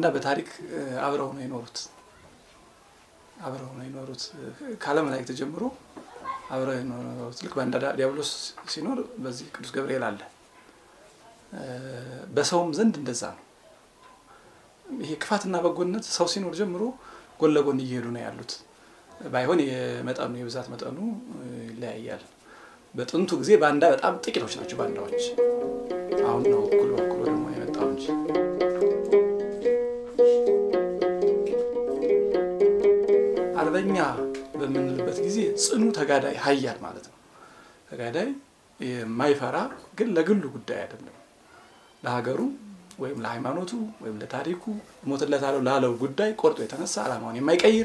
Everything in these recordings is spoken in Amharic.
በታሪክ አብረው ነው የኖሩት ካለም ላይ ተጀምሮ አብረው የኖሩት ልክ ባንዳ ዲያቢሎስ ሲኖር በዚህ ቅዱስ ገብርኤል አለ በሰውም ዘንድ እንደዛ ነው ይሄ ክፋትና በጎነት ሰው ሲኖር ጀምሮ ጎን ለጎን እየሄዱ ነው ያሉት ባይሆን የመጣኑ የብዛት መጣኑ ይለያያል በጥንቱ ጊዜ ባንዳ በጣም ጥቂቶች ናቸው ባንዳዎች አሁን ነው ኩሉ ደግሞ የመጣው እንጂ አርበኛ በምንልበት ጊዜ ጽኑ ተጋዳይ ኃያል ማለት ነው ተጋዳይ የማይፈራ ግን ለግሉ ጉዳይ አይደለም ለሀገሩ ወይም ለሃይማኖቱ ወይም ለታሪኩ ሞትለታለው ላለው ጉዳይ ቆርጦ የተነሳ አላማውን የማይቀይር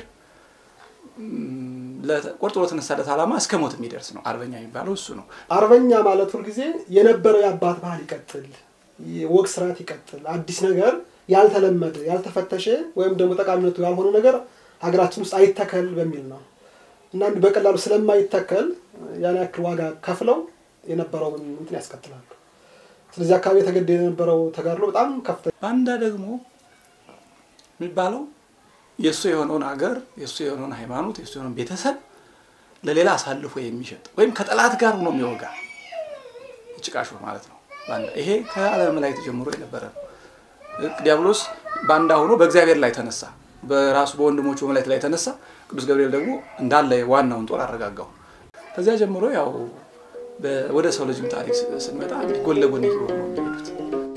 ለቆርጦ ለተነሳለት አላማ እስከ ሞት የሚደርስ ነው አርበኛ የሚባለው እሱ ነው አርበኛ ማለት ሁሉ ጊዜ የነበረው ያባት ባህል ይቀጥል ወግ ስርዓት ይቀጥል አዲስ ነገር ያልተለመደ ያልተፈተሸ ወይም ደግሞ ተቃሚነቱ ያልሆነ ነገር ሀገራችን ውስጥ አይተከል በሚል ነው እና በቀላሉ ስለማይተከል ያን ያክል ዋጋ ከፍለው የነበረው እንትን ያስቀጥላሉ ስለዚህ አካባቢ ተገደደ የነበረው ተጋድሎ በጣም ከፍተኛ ባንዳ ደግሞ የሚባለው የሱ የሆነውን ሀገር የሱ የሆነውን ሃይማኖት የሱ የሆነውን ቤተሰብ ለሌላ አሳልፎ የሚሸጥ ወይም ከጠላት ጋር ሆኖ የሚወጋ ጭቃሹ ማለት ነው ባንዳ ይሄ ከዓለም ላይ ተጀምሮ የነበረ ዲያብሎስ ባንዳ ሆኖ በእግዚአብሔር ላይ ተነሳ በራሱ በወንድሞቹ መላእክት ላይ ተነሳ ቅዱስ ገብርኤል ደግሞ እንዳለ ዋናውን ጦር አረጋጋው ከዚያ ጀምሮ ያው ወደ ሰው ልጅም ታሪክ ስንመጣ ጎን ለጎን ይሆኑ ነው የሚሉት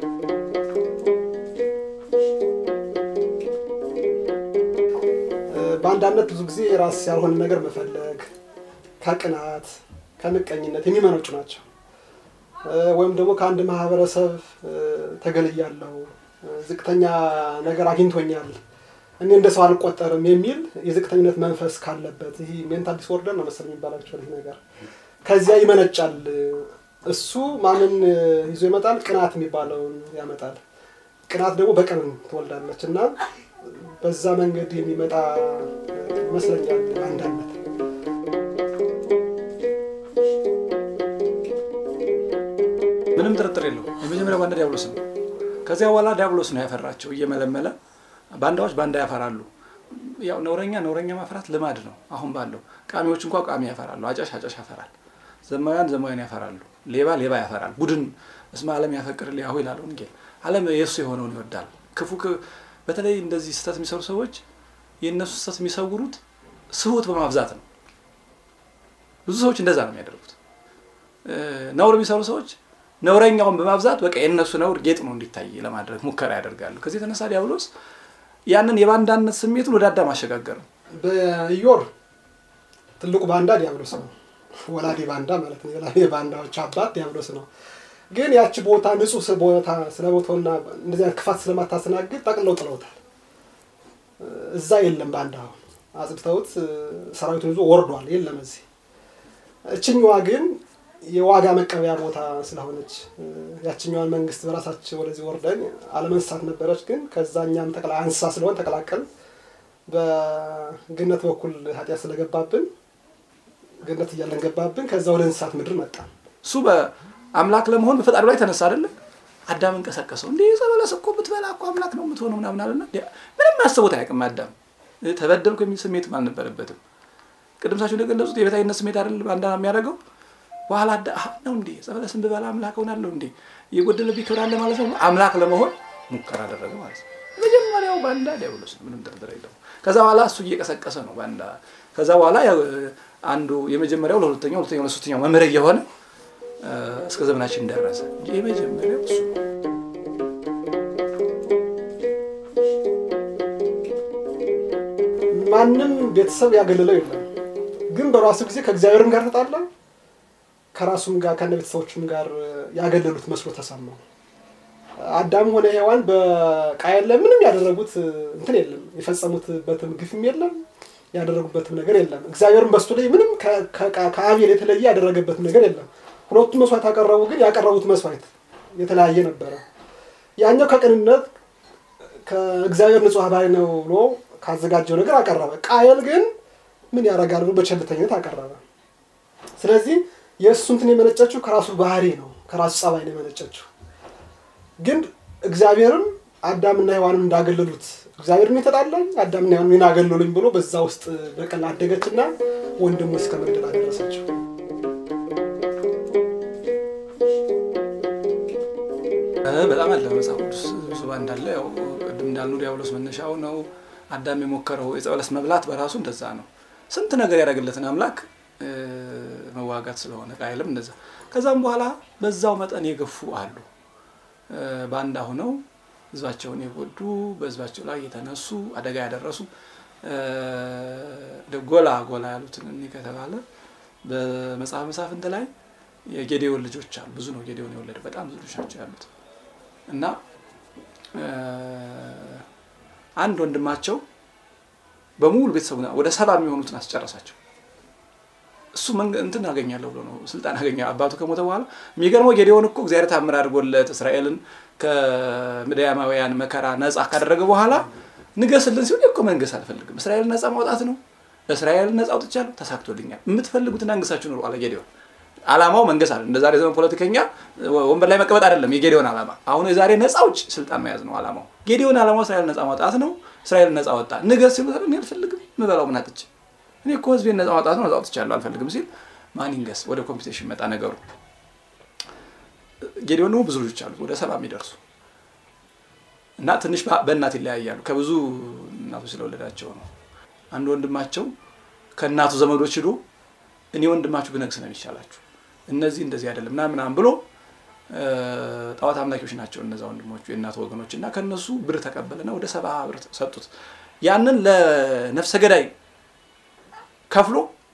ባንዳነት ብዙ ጊዜ ራስ ያልሆነ ነገር መፈለግ ከቅናት ከንቀኝነት የሚመነጩ ናቸው ወይም ደግሞ ከአንድ ማህበረሰብ ተገልያለሁ ዝቅተኛ ነገር አግኝቶኛል እኔ እንደሰው አልቆጠርም የሚል የዝቅተኝነት መንፈስ ካለበት ይሄ ሜንታል ዲስኦርደር ነው መሰለኝ የሚባላቸው ነገር ከዚያ ይመነጫል እሱ ማንን ይዞ ይመጣል ቅናት የሚባለው ያመጣል ቅናት ደግሞ በቀን ትወልዳለችና በዛ መንገድ የሚመጣ መስለኛል ባንዳነት ምንም ጥርጥር የለው የመጀመሪያው ባንዳ ዲያብሎስ ነው ከዚያ በኋላ ዲያብሎስ ነው ያፈራቸው እየመለመለ ባንዳዎች ባንዳ ያፈራሉ ያው ነውረኛ ማፍራት ልማድ ነው አሁን ባለው ቃሚዎች እንኳን ቃሚ ያፈራሉ አጫሽ ያፈራል ዘማያን ያፈራሉ ሌባ ያፈራል ቡድን እስማ ዓለም ያፈቅር ሊያሁ ይላል ወንጌል ዓለም የሱ የሆነውን ይወዳል ክፉ በተለይ እንደዚህ ስተት የሚሰሩ ሰዎች የነሱ ስተት የሚሰውሩት ስሁት በማብዛት ነው ብዙ ሰዎች እንደዛ ነው የሚያደርጉት ነውር የሚሰሩ ሰዎች ነውረኛውን በማብዛት በቃ የነሱ ነውር ጌጥ ነው እንዲታይ ለማድረግ ሙከራ ያደርጋሉ ከዚህ ተነሳ ዲያብሎስ ያንን የባንዳነት ስሜቱን ወደ አዳም አሸጋገረ በኢዮር ትልቁ ባንዳ ዲያብሎስ ነው ወላዲ ባንዳ ማለት ነው ወላዲ ባንዳዎች አባት ዲያብሎስ ነው ግን ያቺ ቦታ ንጹህ ቦታ ስለቦታውና እንደዚህ ክፋት ስለማታስተናግድ ጠቅለው ጥለውታል እዛ የለም ባንዳው አጽድተውት ሰራዊቱን ይዞ ወርዷል የለም እዚህ እቺኛዋ ግን የዋጋ መቀበያ ቦታ ስለሆነች ያቺኛዋን መንግስት በራሳቸው ወደዚህ ወርደን አለመንሳት ነበረች ግን ከዛኛም አንሳ ስለሆነ ተቀላቀል በገነት በኩል ኃጢያት ስለገባብን ገነት ይያለን ገባብን ከዛ ወደ እንስሳት ምድር መጣ እሱ በአምላክ ለመሆን በፈጣሪ ላይ ተነሳ አይደል አዳምን ቀሰቀሰው እንዴ ዘበለስ እኮ ብትበላ እኮ አምላክ ነው የምትሆነው ምናምን አለና ምንም አስቦት አያውቅም አዳም ተበደልኩ የሚል ስሜት አልነበረበትም ቅድምሳችሁ እንደገለጹት የበታይነት ስሜት አይደል ባንዳ የሚያደርገው በኋላ ነው እንዴ ዘበለስን በበላ አምላክ ሆናለሁ እንዴ የጎደለ ቢከራለ ማለት ነው አምላክ ለመሆን ሙከራ አደረገ ማለት ነው መጀመሪያው ባንዳ ዲያብሎስ ምንም ጥርጥር የለውም ከዛ በኋላ እሱ እየቀሰቀሰ ነው ባንዳ ከዛ በኋላ አንዱ የመጀመሪያው ለሁለተኛው ለሶስተኛው መመረ የሆነ እስከ ዘመናችን ደረሰ የመጀመሪያው እሱ ማንም ቤተሰብ ያገለለው የለም ግን በራሱ ጊዜ ከእግዚአብሔርም ጋር ተጣላ ከራሱም ጋር ከነቤተሰቦቹም ጋር ያገለሉት መስሎ ተሰማው አዳም ሆነ ሔዋን በቃየል ላይ ምንም ያደረጉት እንትን የለም የፈጸሙትበትም ግፍም የለም ያደረጉበትም ነገር የለም እግዚአብሔርም በሱ ላይ ምንም ከአቤል የተለየ ያደረገበት ነገር የለም ሁለቱም መስዋዕት አቀረቡ ግን ያቀረቡት መስዋዕት የተለያየ ነበር ያኛው ከቅንነት ከእግዚአብሔር ንጹህ ባይ ነው ብሎ ካዘጋጀው ነገር አቀረበ ቃየል ግን ምን ያረጋል ብሎ በቸልተኝነት አቀረበ ስለዚህ የሱንትን የመነጨችው ከራሱ ባህሪ ነው ከራሱ ጸባይ ነው የመነጨችው ግን እግዚአብሔርም አዳምና ሔዋንን እንዳገለሉት እግዚአብሔርን የተጣላኝ አዳምና ሔዋንን እናገለሉኝ ብሎ በዛ ውስጥ በቀል አደገችና ወንድሙ እስከ መግደል አደረሰችው በጣም አለ መጽሐፍ ቅዱስ ሱባ እንዳለ ያው ቅድም እንዳልነው ዲያብሎስ መነሻው ነው አዳም የሞከረው የጸበለስ መብላት በራሱ እንደዛ ነው ስንት ነገር ያደረገለትን አምላክ መዋጋት ስለሆነ ቃይልም እንደዛ ከዛም በኋላ በዛው መጠን የገፉ አሉ ባንዳ ሆነው ህዝባቸውን የጎዱ በህዝባቸው ላይ የተነሱ አደጋ ያደረሱ ደጎላ ያሉትን እኔ ከተባለ በመጽሐፍ መሳፍንት ላይ የጌዴዎን ልጆች አሉ ብዙ ነው ጌዴዎን የወለደ በጣም ብዙ ልጆች ናቸው ያሉት እና አንድ ወንድማቸው በሙሉ ቤተሰቡና ወደ 70 የሚሆኑትን አስጨረሳቸው እሱ እንትን አገኛለሁ ብሎ ነው ስልጣን አገኛ አባቱ ከሞተ በኋላ የሚገርመው ጌዴዎን እኮ እግዚአብሔር ታምር አድርጎለት እስራኤልን ከሚዲያማውያን መከራ ነፃ ካደረገ በኋላ ንገስልን ሲል እኮ መንገስ አልፈልግም እስራኤልን ነፃ ማውጣት ነው እስራኤልን ነፃ አውጥቻለሁ ተሳክቶልኛል የምትፈልጉትን አንገሳችሁ ነው አለ ጌዴዎን አላማው መንገስ አይደለም እንደዛሬ ዘመን ፖለቲከኛ ወንበር ላይ መቀመጥ አይደለም የጌዴዎን አላማ አሁን የዛሬ ነፃዎች ስልጣን መያዝ ነው አላማው ጌዴዎን አላማው እስራኤልን ነፃ ማውጣት ነው እስራኤልን ነፃ ወጣ ንገስ ሲሉ እኔ አልፈልግም ምበላው ምናጥጭ እኔ እኮ ህዝቤን ነፃ ማውጣት ነው ነፃ አውጥቻለሁ አልፈልግም ሲል ማን ይንገስ ወደ ኮምፒቲሽን መጣ ነገሩ ጌዴዎን ነው ብዙ ልጆች አሉ ወደ 70 የሚደርሱ እና ትንሽ በእናት ይለያያሉ ከብዙ እናቶች ስለወለዳቸው ነው አንድ ወንድማቸው ከእናቱ ዘመዶች ሄዶ እኔ ወንድማችሁ ብነግስ ነው የሚሻላችሁ እነዚህ እንደዚህ አይደለም ምናምን ብሎ ጣዖት አምላኪዎች ናቸው እነዛ ወንድሞቹ የእናቱ ወገኖችና ከነሱ ብር ተቀበለና ወደ 70 ብር ሰጡት ያንን ለነፍሰ ገዳይ ከፍሎ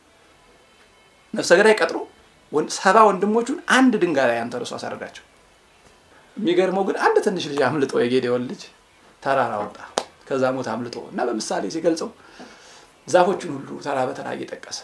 ነፍሰ ገዳይ ቀጥሮ 70 ወንድሞቹን አንድ ድንጋይ ላይ አንተርሶ አሳረዳቸው የሚገርመው ግን አንድ ትንሽ ልጅ አምልጦ የጌዴዎን ልጅ ተራራ ወጣ ከዛ ሞት አምልጦ እና በምሳሌ ሲገልጸው ዛፎቹን ሁሉ ተራ በተራ እየጠቀሰ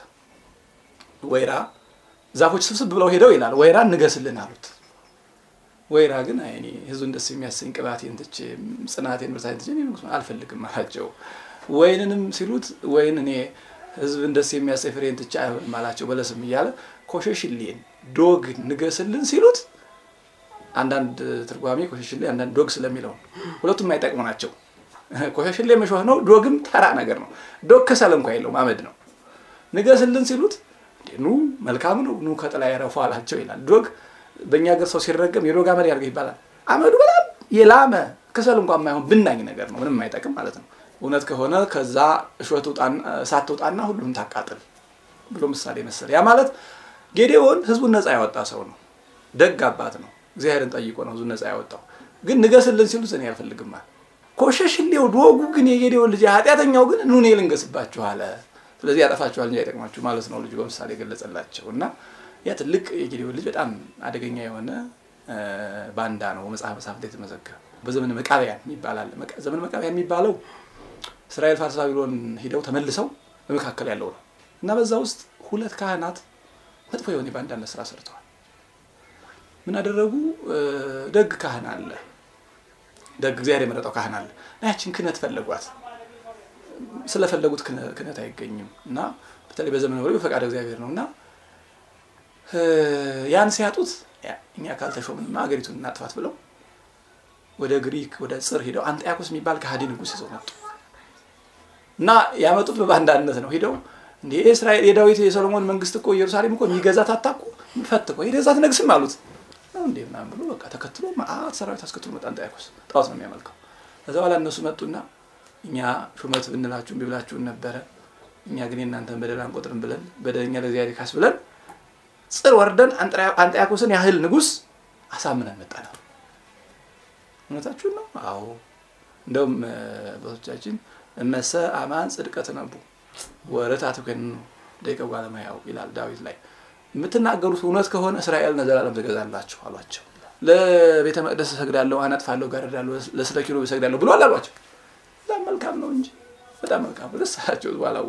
ወይራ ዛፎች ስብስብ ብለው ሄደው ይላል ወይራ ንገስልን አሉት ወይራ ግን አይኔ ህዝቡን ደስ የሚያሰኝ ቅባቴን ትቼ ጽናቴን ብርታቴን ትቼ አልፈልግም አላቸው ወይንንም ሲሉት ወይን እኔ ህዝቡን ደስ የሚያሰኝ ፍሬን ትቼ አይሆንም አላቸው በለስም ይያለ ኮሸሽልን ዶግ ንገስልን ሲሉት አንዳንድ ትርጓሜ ኮሸሽልን አንዳንድ ዶግ ስለሚለው ሁለቱም አይጠቅሙ ናቸው ኮሸሽልን መሾህ ነው ዶግም ተራ ነገር ነው ዶግ ከሰል እንኳን የለውም አመድ ነው ንገስልን ሲሉት ኑ መልካም ነው ኑ ከጥላ ያረፉ አላቸው ይላል ዶግ በእኛ ሀገር ሰው ሲረገም የዶግ አመድ ያርገ ይባላል አመዱ በጣም የላመ ከሰል እንኳን ማይሆን ብናኝ ነገር ነው ምንም አይጠቅም ማለት ነው እውነት ከሆነ ከዛ እሾህ ሳትወጣና ሁሉም ታቃጥል ብሎ ምሳሌ መሰለ ያ ማለት ጌዴዎን ህዝቡን ነፃ ያወጣ ሰው ነው ደግ አባት ነው እግዚአብሔርን ጠይቆ ነው ህዝቡን ነፃ ያወጣው ግን ንገስልን ሲሉት እኔ አልፈልግም ማለት ኮሸሽሌው ዶጉ ግን የጌዴዎን ልጅ ኃጢያተኛው ግን ኑ እኔ ልንገስባችሁ አለ ስለዚህ ያጠፋችኋል እንጂ አይጠቅማችሁ ማለት ነው ልጅ በምሳሌ ገለጸላቸውና ያ ትልቅ የጌዴዎን ልጅ በጣም አደገኛ የሆነ ባንዳ ነው መጽሐፍ መሳፍንት የተመዘገበ በዘመን መቃብያን ይባላል ዘመን መቃብያን የሚባለው እስራኤል ፋርስ ባቢሎን ሄደው ተመልሰው በመካከል ያለው ነው እና በዛ ውስጥ ሁለት ካህናት መጥፎ የሆነ ባንዳነት ስራ ሰርተዋል ምን አደረጉ ደግ ካህን አለ ደግ እግዚአብሔር የመረጠው ካህን አለ ያችን ክህነት ፈለጓት ስለፈለጉት ክህነት አይገኝም እና በተለይ በዘመኑ ወሬ በፈቃድ እግዚአብሔር ነውና ያን ሲያጡት እኛ ካልተሾምንና አገሪቱን እናጥፋት ብለው ወደ ግሪክ ወደ ጽር ሄደው አንጢያኮስ የሚባል ከሃዲ ንጉስ ይዘው መጡ እና ያመጡት በባንዳነት ነው ሄደው እንዴ እስራኤል የዳዊት የሰሎሞን መንግስት እኮ ኢየሩሳሌም እኮ የሚገዛት አታቁ ፈትቆ ይደዛት ነግስም አሉት ነው እንዴ ምናምን ብሎ በቃ ተከትሎ ማአት ሰራዊት አስከትሎ መጣ አንጢያኮስ ጣዖት ነው የሚያመልከው ከዛ በኋላ እነሱ መጡና እኛ ሹመት ብንላችሁ ቢብላችሁ ነበር እኛ ግን እናንተን በደላን ቆጥረን ብለን በደኛ ለዚያሪ ካስ ብለን ጽር ወርደን አንጢያኮስን ያህል ንጉስ አሳምነን መጣና እውነታችሁ ነው አዎ እንደውም በሶቻችን እመሰ አማን ጽድቀት ነቡ ወረታቱ ከነ ደቂቃው ጋለማያው ይላል ዳዊት ላይ የምትናገሩት እውነት ከሆነ እስራኤል ለዘላለም ተገዛላችሁ አሏቸው ለቤተ መቅደስ ሰግዳለሁ አናጥፋለሁ ጋርዳለሁ ለስለኪሎ ሰግዳለሁ ብሎ አላሏቸው መልካም ነው እንጂ በጣም መልካም ለሳቸው ባላው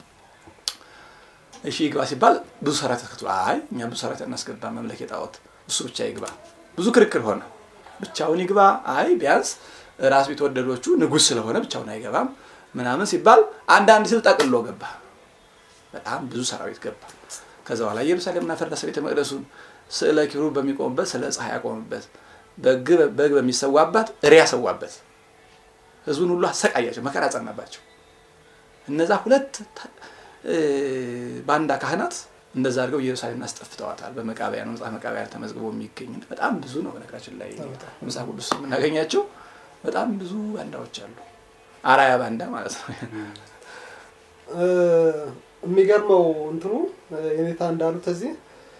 እሺ ይግባ ሲባል ብዙ ሰራዊት ተከትሎ አይ እኛ ብዙ ሰራዊት እናስገባ መምለክ የጣዖት እሱ ብቻ ይግባ ብዙ ክርክር ሆነ ብቻውን ይግባ አይ ቢያንስ ራስ ቢተወደዶቹ ንጉስ ስለሆነ ብቻውን አይገባም ምናምን ሲባል አንድ ሲል ጠቅሎ ገባ በጣም ብዙ ሰራዊት ገባ ከዛ በኋላ ኢየሩሳሌምና ፈረሰ ቤተ መቅደሱን ስለ ኪሩብ በሚቆምበት ስለ ፀሐይ ያቆምበት በግ በሚሰዋባት ሪያ ሰዋበት ህዝቡን ሁሉ አሰቃያቸው መከራ ጸናባቸው እነዛ ሁለት ባንዳ ካህናት እንደዛ አድርገው ኢየሩሳሌምን አስጠፍተዋታል በመቃብያን መጽሐፍ መቃብያን ተመዝግቦ የሚገኝ በጣም ብዙ ነው በነገራችን ላይ መጽሐፍ ቅዱስ የምናገኛቸው በጣም ብዙ ባንዳዎች አሉ አራያ ባንዳ ማለት ነው የሚገርመው እንትኑ የኔታ እንዳሉት እዚህ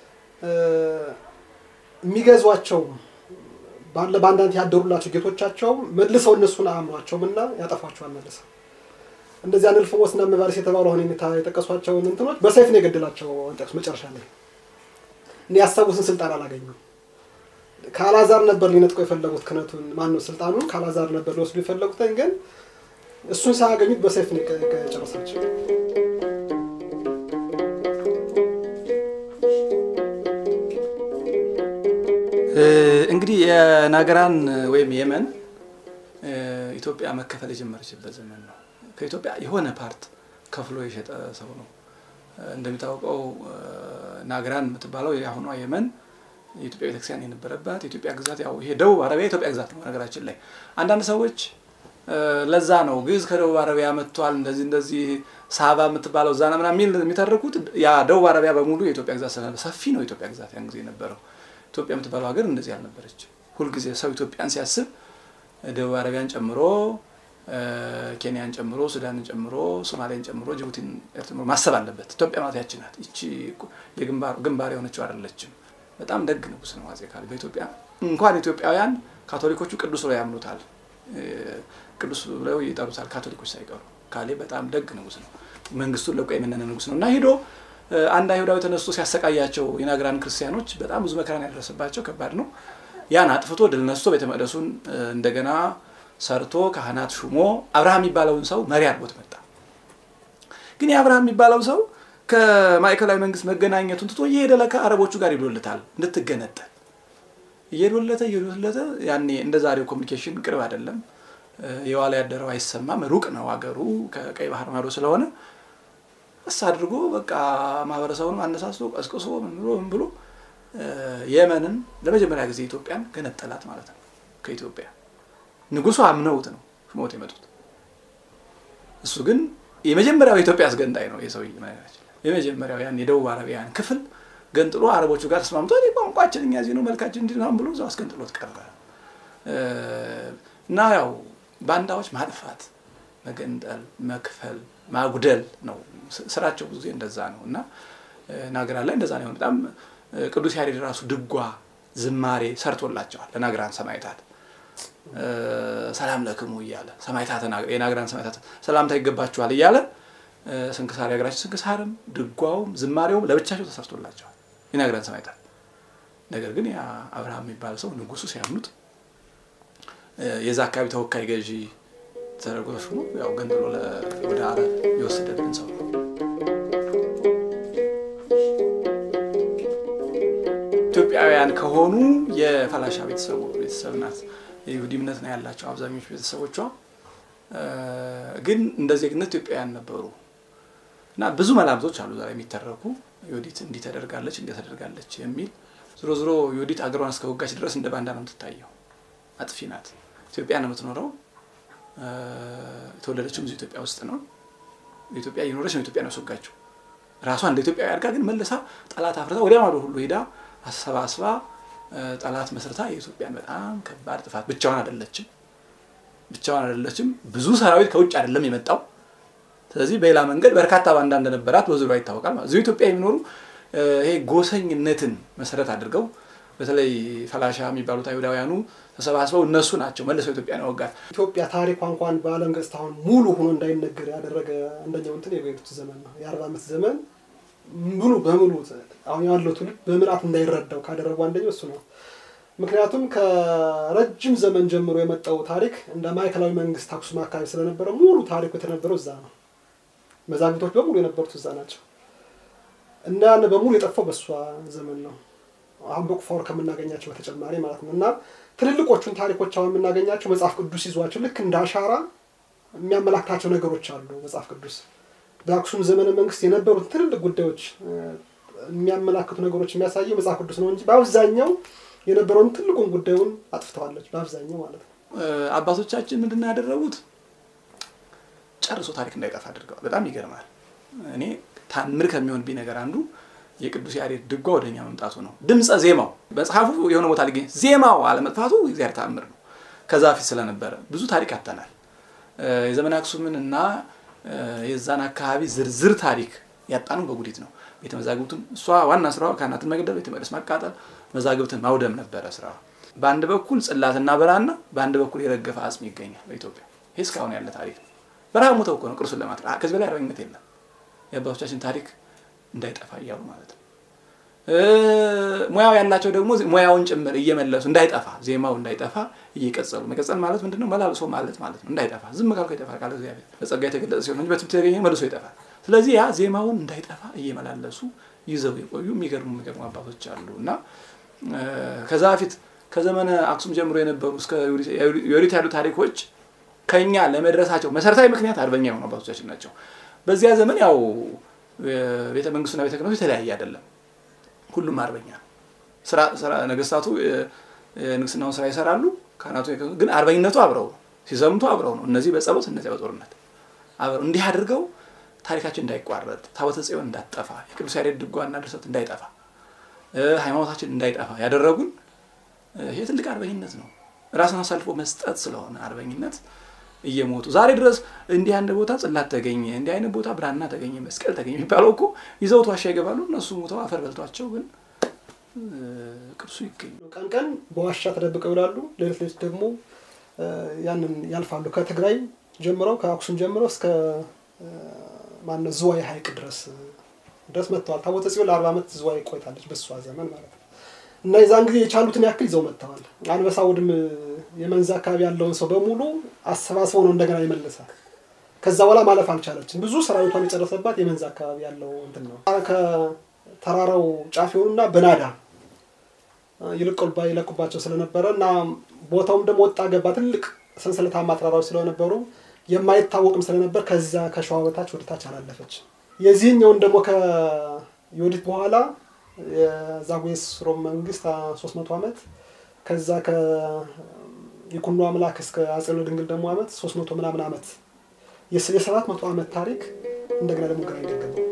የሚገዟቸው ባንዳንት ያደሩላቸው ጌቶቻቸው መልሰው እነሱን አምኗቸውና ያጠፋቸዋል መልሰው እንደዚህ አንልፎ ወስና መባርስ የተባለው ሆነ የኔታ የጠቀሷቸው እንትኖች በሰይፍ ነው የገደላቸው አንጠቅስ መጨረሻ ላይ ያሳቡትን ስልጣን አላገኙም ካላዛር ነበር ሊነጥቆ የፈለጉት ክነቱን ማን ነው ስልጣኑን ካላዛር ነበር ሊወስዱ የፈለጉት ግን እሱን ሳያገኙት በሰይፍ ነው የጨረሳቸው እንግዲህ የናገራን ወይም የመን ኢትዮጵያ መከፈል የጀመረችበት ዘመን ነው ከኢትዮጵያ የሆነ ፓርት ከፍሎ የሸጠ ሰው ነው እንደሚታወቀው ናገራን የምትባለው ያሁኗ የመን የኢትዮጵያ ቤተክርስቲያን የነበረባት የኢትዮጵያ ግዛት ያው ይሄ ደቡብ አረቢያ የኢትዮጵያ ግዛት ነው ነገራችን ላይ አንዳንድ ሰዎች ለዛ ነው ግዝ ከደቡብ አረቢያ መጥቷል እንደዚህ ሳባ የምትባለው ዛና ምናምን የሚተርኩት ያ ደቡብ አረቢያ በሙሉ የኢትዮጵያ ግዛት ስለነበረ ሰፊ ነው የኢትዮጵያ ግዛት ያን ጊዜ ነበረው ኢትዮጵያ የምትባለው ሀገር እንደዚህ አልነበረች ሁሉ ጊዜ ሰው ኢትዮጵያን ሲያስብ ደቡብ አረቢያን ጨምሮ ኬንያን ጨምሮ ሱዳንን ጨምሮ ሶማሊያን ጨምሮ ጅቡቲን ኤርትራ ማሰብ አለበት ኢትዮጵያ ማለት ያቺ ናት እቺ የግንባር የሆነችው አይደለችም በጣም ደግ ንጉስ ነው አጼ ካሌብ በኢትዮጵያ እንኳን ኢትዮጵያውያን ካቶሊኮቹ ቅዱስ ነው ያምኑታል ቅዱስ ብለው ይጠሩታል ካቶሊኮች ሳይቀሩ ካሌብ በጣም ደግ ንጉስ ነው መንግስቱን ለቆ የመነነ ንጉስ ነው እና ሄዶ አንድ አይሁዳዊ ተነስቶ ሲያሰቃያቸው የናገራን ክርስቲያኖች በጣም ብዙ መከራን ያደረሰባቸው ከባድ ነው ያን አጥፍቶ ድል ነስቶ ቤተ መቅደሱን እንደገና ሰርቶ ካህናት ሹሞ አብርሃም የሚባለውን ሰው መሪ አድርጎት መጣ ግን የአብርሃም የሚባለው ሰው ከማይከላዊ መንግስት መገናኘቱን ትቶ እየሄደ ለአረቦቹ ጋር ይዶልታል እንድትገነጠል እየዶለተ ያኔ እንደዛሬው ኮሙኒኬሽን ቅርብ አይደለም የዋላ ያደረው አይሰማም ሩቅ ነው አገሩ ከቀይ ባህር ማዶ ስለሆነ አሳድርጎ በቃ ማህበረሰቡን አነሳስቶ ቀስቅሶ ምን ብሎ የመንን ለመጀመሪያ ጊዜ ኢትዮጵያን ገነጠላት ማለት ነው ከኢትዮጵያ ንጉሱ አምነውት ነው ሹሞት የመጡት እሱ ግን የመጀመሪያው ኢትዮጵያ አስገንጣይ ነው የሰውዬ ማለት የመጀመሪያው ያን የደቡብ አረቢያን ክፍል ገንጥሎ አረቦቹ ጋር ተስማምቶ ቋንቋችን እኛ እዚህ ነው መልካችን እንዲናም ብሎ ዛው አስገንጥሎት ቀረ እና ያው ባንዳዎች ማጥፋት መገንጠል መክፈል ማጉደል ነው ስራቸው ብዙ እንደዛ ነው እና ናገራን ላይ እንደዛ ነው በጣም ቅዱስ ያሬድ ራሱ ድጓ ዝማሬ ሰርቶላቸዋል ለናገራን ሰማይታት ሰላም ለክሙ ይያለ ሰማይታት የናገራን ሰማይታት ሰላምታ ይገባቸዋል ይያለ ስንክሳር ያገራችን ስንክሳርም ድጓውም ዝማሬውም ለብቻቸው ተሰርቶላቸዋል የናገራን ሰማይታት ነገር ግን ያ አብርሃም የሚባል ሰው ንጉሱ ሲያምኑት የዛ አካባቢ ተወካይ ገዢ ተረጎሽ ነው ያው ገንጥሎ ወደ አረብ ይወስደልን ሰው ኢትዮጵያውያን ከሆኑ የፈላሻ ቤተሰብናት የይሁዲ እምነት ነው ያላቸው አብዛኞቹ ቤተሰቦቿ ግን እንደዚህ ግነት ኢትዮጵያውያን ነበሩ እና ብዙ መላምቶች አሉ ዛሬ የሚተረኩ ዮዲት እንዲ ተደርጋለች የሚል ዝሮ ዮዲት አገሯን እስከወጋች ድረስ እንደ ባንዳ ነው የምትታየው አጥፊ ናት ኢትዮጵያ ነው የምትኖረው ተወለደችው ኢትዮጵያ ውስጥ ነው ኢትዮጵያ ይኖረች ነው ኢትዮጵያ ነው ያስወጋቸው ራሷን እንደ ኢትዮጵያ ያርጋ ግን መልሳ ጠላት አፍርታ ወዲያ ማዶ ሁሉ ሄዳ አሰባስባ ጠላት መስርታ የኢትዮጵያን በጣም ከባድ ጥፋት ብቻዋን አይደለችም ብዙ ሰራዊት ከውጭ አይደለም የመጣው ስለዚህ በሌላ መንገድ በርካታ ባንዳ እንደነበራት በዙሪያው ይታወቃል ማለት ነው ኢትዮጵያ የሚኖሩ ይሄ ጎሰኝነትን መሰረት አድርገው በተለይ ፈላሻ የሚባሉት አይሁዳውያኑ ተሰባስበው እነሱ ናቸው መልሰው ኢትዮጵያን ያወጋት ኢትዮጵያ ታሪኳ እንኳን በአለም ገጽታውን ሙሉ ሆኖ እንዳይነገር ያደረገ እንደኛው እንትን የቤቱት ዘመን ነው የ40 ዓመት ዘመን ሙሉ በሙሉ አሁን ያለው ትውልድ በምራት እንዳይረዳው ካደረጉ አንደኛው እሱ ነው ምክንያቱም ከረጅም ዘመን ጀምሮ የመጣው ታሪክ እንደ ማይከላዊ መንግስት አክሱም አካባቢ ስለነበረ ሙሉ ታሪኩ የተነበረው እዛ ነው መዛግብቶች በሙሉ የነበሩት እዛ ናቸው እና በሙሉ የጠፋው በሷ ዘመን ነው አሁን በቁፋሮ ከመናገኛቸው በተጨማሪ ማለት ነውና ትልልቆቹን ታሪኮች አሁን የምናገኛቸው መጽሐፍ ቅዱስ ይዟቸው ልክ እንደ አሻራ የሚያመላክታቸው ነገሮች አሉ መጽሐፍ ቅዱስ በአክሱም ዘመነ መንግስት የነበሩት ትልልቅ ጉዳዮች የሚያመላክቱ ነገሮች የሚያሳየው መጽሐፍ ቅዱስ ነው እንጂ በአብዛኛው የነበረውን ትልቁን ጉዳዩን አጥፍተዋለች በአብዛኛው ማለት ነው አባቶቻችን ምንድነው ያደረጉት ጨርሶ ታሪክ እንዳይጠፋ አድርገዋል። በጣም ይገርማል። እኔ ታምር ከሚሆንብኝ ነገር አንዱ የቅዱስ ያሬድ ድጓ ወደኛ መምጣቱ ነው። ድምጸ ዜማው መጽሐፉ የሆነ ቦታ ሊገኝ ዜማው አለመጥፋቱ እግዚአብሔር ተአምር ነው። ከዛ ፊት ስለነበረ ብዙ ታሪክ አጥተናል። የዘመነ አክሱምንና የዛን አካባቢ ዝርዝር ታሪክ ያጣኑ በጉዲት ነው። ቤተ መዛግብቱን እሷ ዋና ስራዋ ካህናትን መግደል፣ ቤተ መቅደስ ማቃጠል፣ መዛግብትን ማውደም ነበረ ስራዋ። በአንድ በኩል ጽላትና ብራና፣ በአንድ በኩል የረገፈ አጽም ይገኛል በኢትዮጵያ። ይሄ እስካሁን ያለ ታሪክ ነው። በረሃ ሞተው እኮ ነው ቅርሱን ለማጥራት። ከዚህ በላይ አርበኝነት የለም። የአባቶቻችን ታሪክ እንዳይጠፋ እያሉ ማለት ነው። ሙያው ያላቸው ደግሞ ሙያውን ጭምር እየመለሱ እንዳይጠፋ ዜማው እንዳይጠፋ እየቀጸሉ መቀጸል ማለት ምንድነው? መላልሶ ማለት ነው። እንዳይጠፋ ዝም ካልኩ ይጠፋል ካለ እግዚአብሔር በጸጋ የተገለጸ ሲሆን እንጂ በትምት የተገኘ መልሶ ይጠፋል። ስለዚህ ያ ዜማውን እንዳይጠፋ እየመላለሱ ይዘው የቆዩ የሚገርሙ አባቶች አሉና ከዛ ፊት ከዘመነ አክሱም ጀምሮ የነበሩ እስከ ዮሪት ያሉ ታሪኮች ከኛ ለመድረሳቸው መሰረታዊ ምክንያት አርበኛ የሆኑ አባቶቻችን ናቸው። በዚያ ዘመን ያው ቤተ መንግስቱና ቤተ ክህነቱ የተለያየ አይደለም። ሁሉም አርበኛ ስራ ነገስታቱ ንግስናውን ስራ ይሰራሉ። ካህናቱ ግን አርበኝነቱ አብረው ሲዘምቱ አብረው ነው። እነዚህ በጸሎት እነዚህ በጦርነት አብረው እንዲህ አድርገው ታሪካችን እንዳይቋረጥ፣ ታቦተ ጽዮን እንዳትጠፋ፣ የቅዱስ ያሬድ ድጓና ድርሰት እንዳይጠፋ፣ ሃይማኖታችን እንዳይጠፋ ያደረጉን ይሄ ትልቅ አርበኝነት ነው። ራስን አሳልፎ መስጠት ስለሆነ አርበኝነት እየሞቱ ዛሬ ድረስ እንዲህ አንድ ቦታ ጽላት ተገኘ፣ እንዲህ አይነት ቦታ ብራና ተገኘ፣ መስቀል ተገኘ የሚባለው እኮ ይዘውት ዋሻ ይገባሉ። እነሱ ሞተው አፈር በልቷቸው ግን ቅርሱ ይገኛል። ቀን ቀን በዋሻ ተደብቀው ይላሉ፣ ሌሊት ደግሞ ያንን ያልፋሉ። ከትግራይ ጀምረው ከአክሱም ጀምረው እስከ ማነው ዝዋይ ሐይቅ ድረስ መጥተዋል። ታቦተ ጽዮን ለ40 ዓመት ዝዋይ ቆይታለች በሷ ዘመን ማለት ነው። እና የዛን ጊዜ የቻሉትን ያክል ይዘው መጥተዋል። አንበሳውድም የመንዛ አካባቢ ያለውን ሰው በሙሉ አሰባስበው ነው እንደገና ይመለሳል። ከዛ በኋላ ማለፍ አልቻለችም። ብዙ ሰራዊቷን የጨረሰባት የመንዛ አካባቢ ያለው እንትን ነው። ከተራራው ጫፍ ይሆኑና በናዳ ይለቁባቸው ስለነበረና ቦታውም ደግሞ ወጣ ገባ ትልቅ ሰንሰለታማ ተራራዎች ስለነበሩ የማይታወቅም ስለነበር ከዛ ከሸዋ በታች ወደ ታች አላለፈች። የዚህኛውን ደግሞ ከዮዲት በኋላ የዛጉዌስ ሮም መንግስት 300 ዓመት ከዛ ከይኩኖ አምላክ እስከ አጼ ድንግል ደግሞ ዓመት 300 ምናምን ዓመት የ700 ዓመት ታሪክ እንደገና ደግሞ ግራ ይገባል።